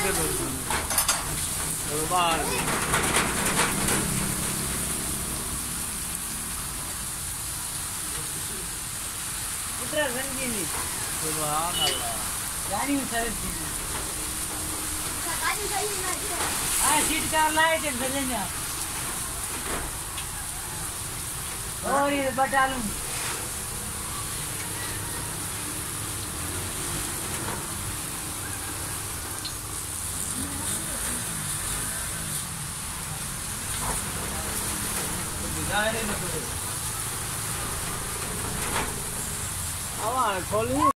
पुत्र रंगीनी सुभान अल्लाह जानी सरस जी गाड़ी सही ना हां सीट का लाइट है बजेंगे और ये बटालू आवाज खोली